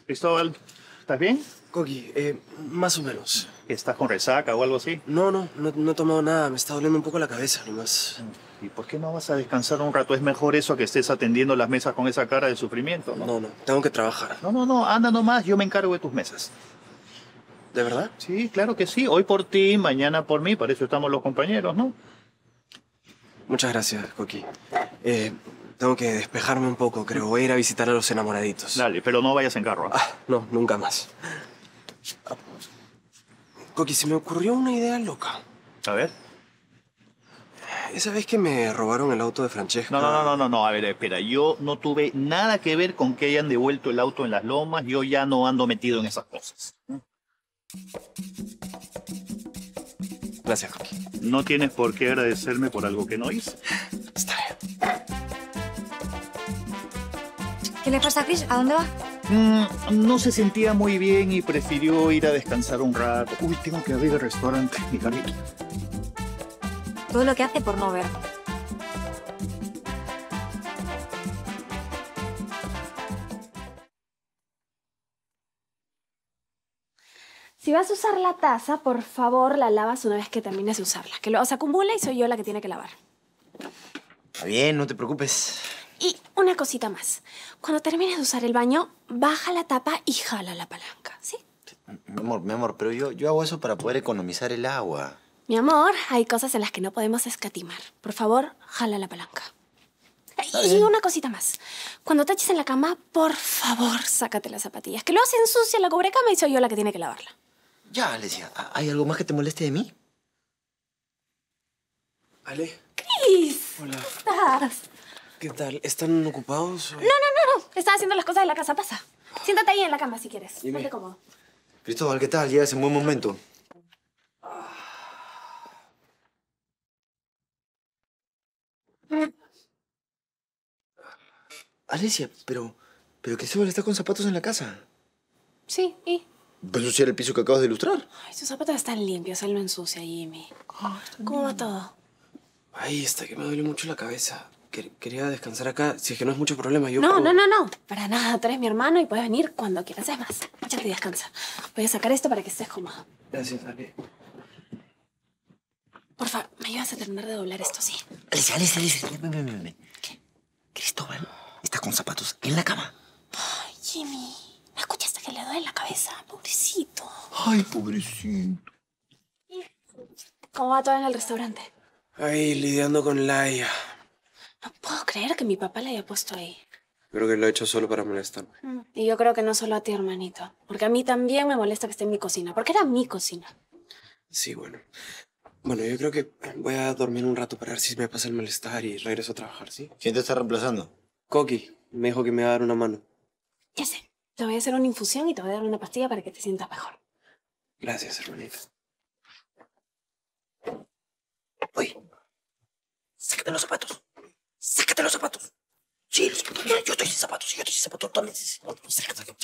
Cristóbal, ¿estás bien? Coqui, más o menos. ¿Estás con resaca o algo así? No he tomado nada. Me está doliendo un poco la cabeza nomás. ¿Y por qué no vas a descansar un rato? Es mejor eso a que estés atendiendo las mesas con esa cara de sufrimiento, ¿no? No, tengo que trabajar. No, anda nomás, yo me encargo de tus mesas. ¿De verdad? Sí, claro que sí. Hoy por ti, mañana por mí, para eso estamos los compañeros, ¿no? Muchas gracias, Coqui. Tengo que despejarme un poco, creo. Voy a ir a visitar a los enamoraditos. Dale, pero no vayas en carro. No, nunca más. Coqui, se me ocurrió una idea loca. A ver. Esa vez que me robaron el auto de Francesca... No. A ver, espera. Yo no tuve nada que ver con que hayan devuelto el auto en las lomas. Yo ya no ando metido en esas cosas. Gracias, Coqui. No tienes por qué agradecerme por algo que no hice. Está bien. ¿Qué le pasa a Chris? ¿A dónde va? No se sentía muy bien y prefirió ir a descansar un rato. Uy, tengo que abrir el restaurante, mi cariño. Todo lo que hace por no ver. Si vas a usar la taza, por favor, la lavas una vez que termines de usarla. Que luego se acumula y soy yo la que tiene que lavar. Está bien, no te preocupes. Y una cosita más. Cuando termines de usar el baño, baja la tapa y jala la palanca, ¿sí? Mi amor, pero yo hago eso para poder economizar el agua. Mi amor, hay cosas en las que no podemos escatimar. Por favor, jala la palanca. Y una cosita más. Cuando te eches en la cama, por favor, sácate las zapatillas. Que luego se ensucia la cubrecama y soy yo la que tiene que lavarla. Ya, Alesia, ¿hay algo más que te moleste de mí? Ale. ¡Cris! Hola. ¿Cómo estás? ¿Qué tal? ¿Están ocupados? No. Estaba haciendo las cosas de la casa. Pasa. Siéntate ahí en la cama si quieres. Dime. Ponte cómodo. Cristóbal, ¿qué tal? Llegas en buen momento. Alesia, pero Cristóbal está con zapatos en la casa. Sí, ¿y? ¿Va a ensuciar el piso que acabas de ilustrar? Ay, sus zapatos están limpios. Él lo ensucia, Jimmy. ¿Cómo va todo? Ay, está que me duele mucho la cabeza. Quería descansar acá. Si es que no es mucho problema, yo... No. Para nada. Tú eres mi hermano y puedes venir cuando quieras. Es más, échate y descansa. Voy a sacar esto para que estés cómodo. Gracias, Ale. Porfa, ¿me ayudas a terminar de doblar esto, sí? Alesia, ven. ¿Qué? Cristóbal está con zapatos en la cama. Ay, Jimmy. ¿No escuchaste que le duele la cabeza? Pobrecito. Ay, pobrecito. ¿Cómo va todo en el restaurante? Ay, lidiando con Laia. No puedo creer que mi papá la haya puesto ahí. Creo que lo he hecho solo para molestarme. Y yo creo que no solo a ti, hermanito. Porque a mí también me molesta que esté en mi cocina. Porque era mi cocina. Sí, bueno. Bueno, yo creo que voy a dormir un rato para ver si me pasa el malestar y regreso a trabajar, ¿sí? ¿Quién te está reemplazando? Coqui me dijo que me iba a dar una mano. Ya sé. Te voy a hacer una infusión y te voy a dar una pastilla para que te sientas mejor. Gracias, hermanita. Oye, sácate los zapatos. Sácate los zapatos. Sí, los zapatos. Mira, yo estoy sin zapatos. Tú también sin zapatos. Sácate.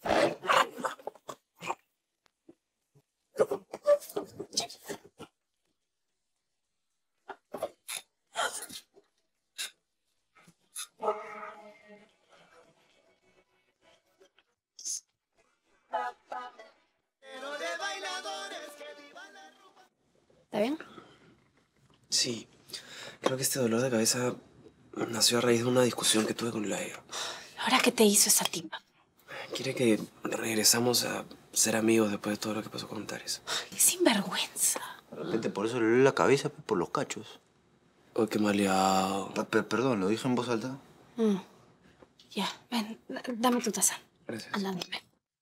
¿Está bien? Sí. Creo que este dolor de cabeza nació a raíz de una discusión que tuve con Laia. ¿Ahora qué te hizo esa tipa? Quiere que regresamos a ser amigos después de todo lo que pasó con Tares. ¡Qué sinvergüenza! De repente por eso le duele la cabeza, por los cachos. Oh, qué maleado. Perdón, ¿lo dije en voz alta? Ya, ven, dame tu taza. Gracias. Anda, ven.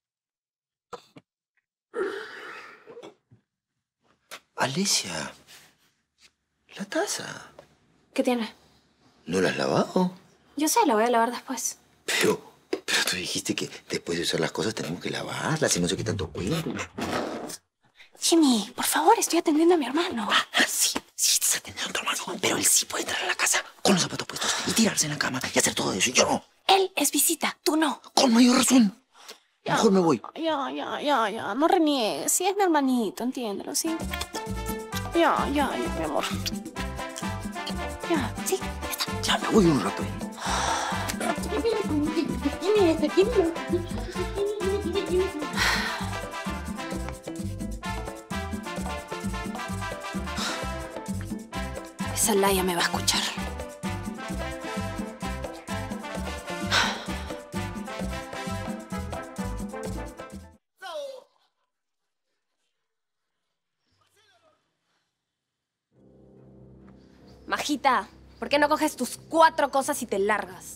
Alesia, la taza. ¿Qué tiene? ¿No la has lavado? Yo sé, la voy a lavar después. Pero tú dijiste que después de usar las cosas tenemos que lavarlas y no sé qué tanto cuidado. Jimmy, por favor, estoy atendiendo a mi hermano. Sí, estás atendiendo a tu hermano. Pero él sí puede entrar a la casa con los zapatos puestos y tirarse en la cama y hacer todo eso. Y yo no. Él es visita, tú no. Con mayor razón. Ya, Mejor me voy. Ya. No reniegues. Sí, es mi hermanito, entiéndelo, ¿sí? Ya, mi amor. Ya, sí, ya está. Ya me voy un rato. Jimmy. Esa Laia me va a escuchar. Majita, ¿por qué no coges tus 4 cosas y te largas?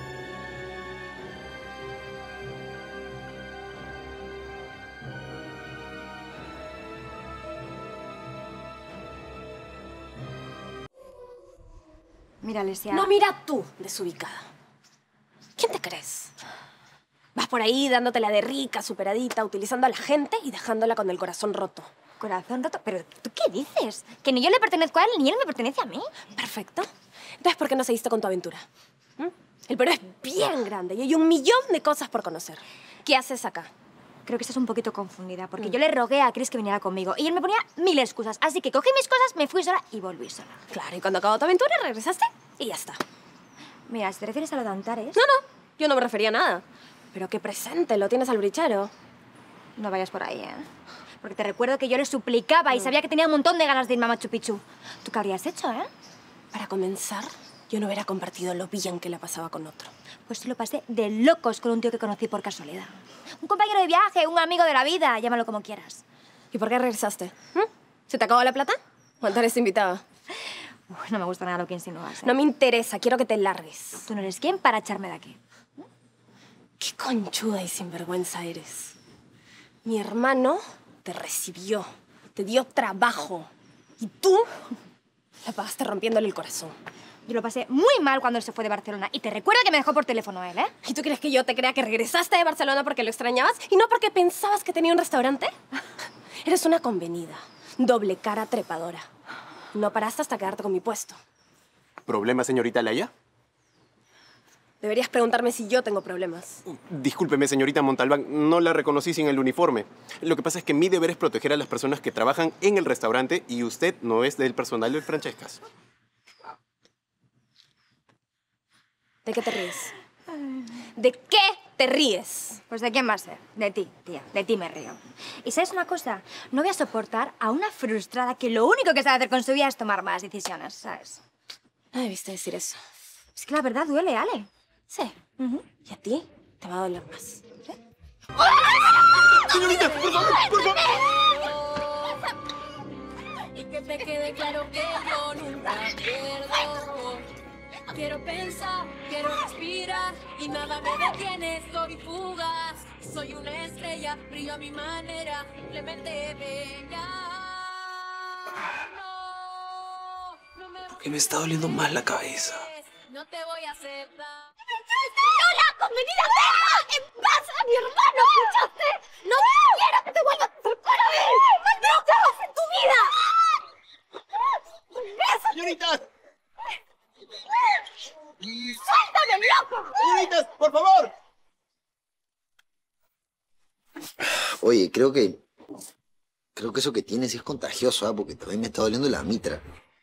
Mira, Alesia. No, mira tú, desubicada. ¿Quién te crees? Vas por ahí dándotela de rica, superadita, utilizando a la gente y dejándola con el corazón roto. Corazón roto. ¿Pero tú qué dices? Que ni yo le pertenezco a él, ni él me pertenece a mí. Perfecto. Entonces, ¿por qué no seguiste con tu aventura? ¿Mm? El Perú es bien grande y hay 1.000.000 de cosas por conocer. ¿Qué haces acá? Creo que estás un poquito confundida, porque yo le rogué a Chris que viniera conmigo y él me ponía 1000 excusas. Así que cogí mis cosas, me fui sola y volví sola. Claro, y cuando acabó tu aventura, regresaste y ya está. Mira, si te refieres a lo de Antares... No, yo no me refería a nada. Pero qué presente lo tienes al brichero. No vayas por ahí, ¿eh? Porque te recuerdo que yo le suplicaba y sabía que tenía un montón de ganas de irme a Machu Picchu. ¿Tú qué habrías hecho, eh? Para comenzar, yo no hubiera compartido lo bien que la pasaba con otro. Pues sí lo pasé de locos con un tío que conocí por casualidad. Un compañero de viaje, un amigo de la vida, llámalo como quieras. ¿Y por qué regresaste? ¿Se te acabó la plata? ¿O Antares te invitaba? No me gusta nada lo que insinúas, ¿eh? No me interesa, quiero que te largues. Tú no eres quién para echarme de aquí. Qué conchuda y sinvergüenza eres. Mi hermano te recibió, te dio trabajo. Y tú la pagaste rompiéndole el corazón. Yo lo pasé muy mal cuando él se fue de Barcelona. Y te recuerdo que me dejó por teléfono él, ¿eh? ¿Y tú crees que yo te crea que regresaste de Barcelona porque lo extrañabas y no porque pensabas que tenía un restaurante? Eres una convenida, doble cara trepadora. No paraste hasta quedarte con mi puesto. ¿Problema, señorita Laia? Deberías preguntarme si yo tengo problemas. Discúlpeme, señorita Montalbán, no la reconocí sin el uniforme. Lo que pasa es que mi deber es proteger a las personas que trabajan en el restaurante y usted no es del personal del Francescas. ¿De qué te ríes? ¿De qué te ríes? Pues ¿de quién va a ser? De ti, tía. De ti me río. Y ¿sabes una cosa? No voy a soportar a una frustrada que lo único que sabe hacer con su vida es tomar malas decisiones, ¿sabes? No debiste decir eso. Es que la verdad duele, Ale. Sí. Y a ti te va a doler más. ¡Señorita, por favor, por favor! Y que te quede claro que yo nunca pierdo. Quiero pensar, quiero respirar y nada me detiene, soy fugaz. Soy una estrella, brillo a mi manera, simplemente bella. No me ¿Por qué me está doliendo más la cabeza? No te voy a aceptar. ¡Hola, convenida! ¡Deja en paz a mi hermano! ¿Escuchaste? ¡No quiero que te vuelvas a acercar a mí! ¡Maldita vas en tu vida! ¡Señoritas! ¡Suéltame, loco! ¡Señoritas, por favor! Oye, creo que eso que tienes es contagioso, ¿ah? Porque también me está doliendo la mitra.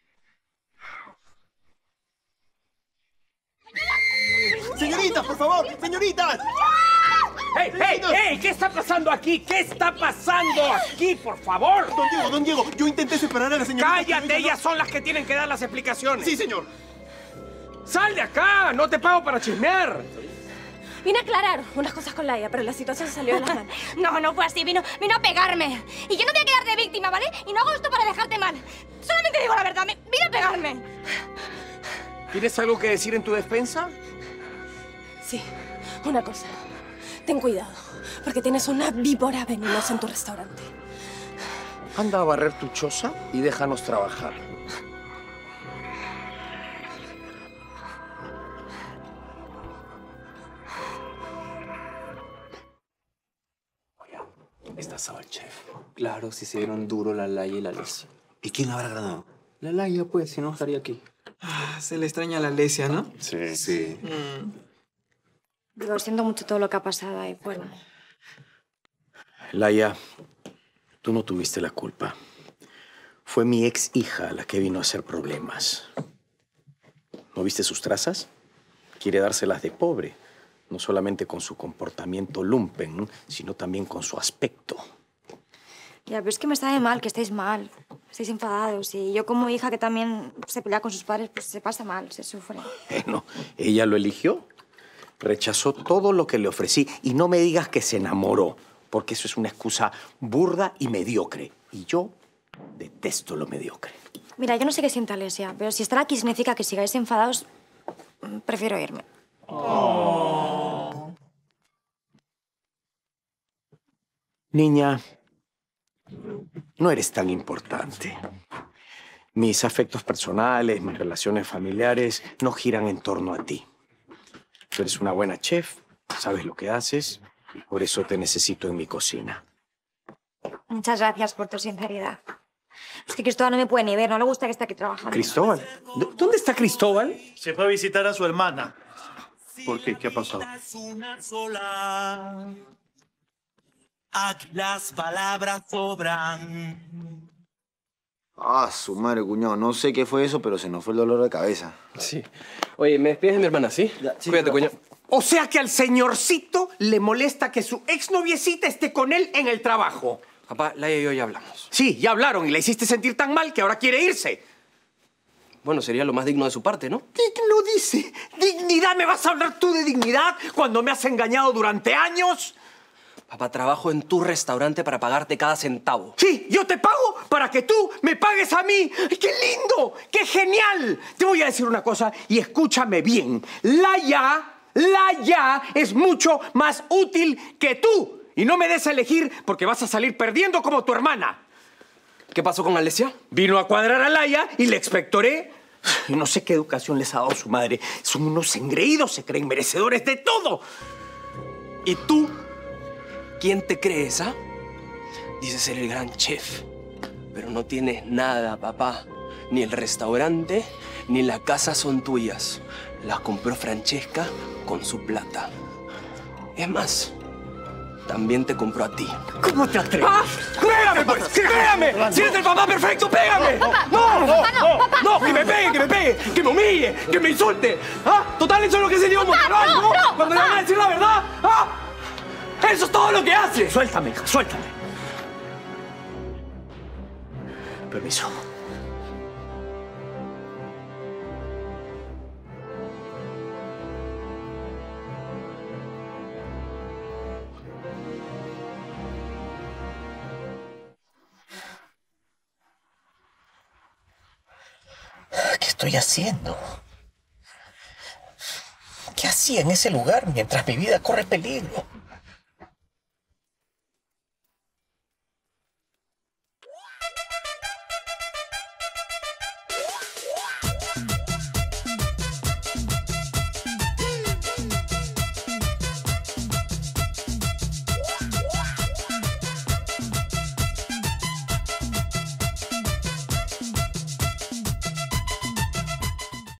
¡Señoritas, por favor! ¡Señoritas! ¡Hey, hey, hey! ¿Qué está pasando aquí? ¿Qué está pasando aquí, por favor? Don Diego, yo intenté separar a la señorita... ¡Cállate! Ellas son las que tienen que dar las explicaciones. Sí, señor. ¡Sal de acá! ¡No te pago para chismear! Vine a aclarar unas cosas con Laia, pero la situación se salió de las manos. No fue así. Vino a pegarme. Y yo no voy a quedar de víctima, ¿vale? Y no hago esto para dejarte mal. Solamente digo la verdad. Vino a pegarme. ¿Tienes algo que decir en tu defensa? Sí, una cosa. Ten cuidado, porque tienes una víbora venenosa en tu restaurante. Anda a barrer tu choza y déjanos trabajar. Está asado el chef. Claro, si se dieron duro la Laia y la Alesia. ¿Y quién habrá ganado? La Laia, pues, si no estaría aquí. Se le extraña a la Alesia, ¿no? Sí. Sí. Digo, siento mucho todo lo que ha pasado y bueno. Laia, tú no tuviste la culpa. Fue mi ex hija la que vino a hacer problemas. ¿No viste sus trazas? Quiere dárselas de pobre. No solamente con su comportamiento lumpen, sino también con su aspecto. Ya, pero es que me sabe mal que estéis mal. Estáis enfadados. Y yo como hija que también se pelea con sus padres, pues se pasa mal, se sufre. Bueno, ella lo eligió. Rechazó todo lo que le ofrecí. Y no me digas que se enamoró, porque eso es una excusa burda y mediocre. Y yo detesto lo mediocre. Mira, yo no sé qué sienta Alesia, pero si estar aquí significa que sigáis enfadados, prefiero irme. Oh. Niña, no eres tan importante. Mis afectos personales, mis relaciones familiares no giran en torno a ti. Tú eres una buena chef, sabes lo que haces, y por eso te necesito en mi cocina. Muchas gracias por tu sinceridad. Es que Cristóbal no me puede ni ver, no le gusta que esté aquí trabajando. ¿Cristóbal? ¿Dónde está Cristóbal? Se fue a visitar a su hermana. ¿Por qué? ¿Qué ha pasado? Aquí las palabras sobran. Ah, su madre, cuñado. No sé qué fue eso, pero se nos fue el dolor de cabeza. Sí. Oye, ¿me despides de mi hermana, sí? Ya, sí, Cuídate, cuñado. O sea que al señorcito le molesta que su exnoviecita esté con él en el trabajo. Papá, Laia y yo ya hablamos. Sí, ya hablaron y la hiciste sentir tan mal que ahora quiere irse. Bueno, sería lo más digno de su parte, ¿no? Digno, dice. ¿Dignidad? ¿Me vas a hablar tú de dignidad cuando me has engañado durante años? Papá, trabajo en tu restaurante para pagarte cada centavo. Sí, yo te pago para que tú me pagues a mí. ¡Qué lindo! ¡Qué genial! Te voy a decir una cosa y escúchame bien. Laia es mucho más útil que tú. Y no me des a elegir porque vas a salir perdiendo como tu hermana. ¿Qué pasó con Alesia? Vino a cuadrar a Laia y le expectoré. No sé qué educación les ha dado su madre. Son unos engreídos, se creen merecedores de todo. ¿Y tú? ¿Quién te crees, ah? Dices ser el gran chef, pero no tienes nada, papá. Ni el restaurante, ni la casa son tuyas. Las compró Francesca con su plata. Es más, también te compró a ti. ¿Cómo te atreves? ¡Ah! ¡Pégame, pues! ¡Pégame! ¡Si eres el papá perfecto, pégame! Papá, ¡No! papá, no, papá. ¡No! ¡Que me pegue! ¡Que me humille! ¡Que me insulte! ¿Ah? Total, eso es lo que se dio Montalbán, ¿no? Cuando le van a decir la verdad. ¿Ah? ¡Eso es todo lo que hace! Suéltame, suéltame. Permiso. ¿Qué estoy haciendo? ¿Qué hacía en ese lugar mientras mi vida corre peligro?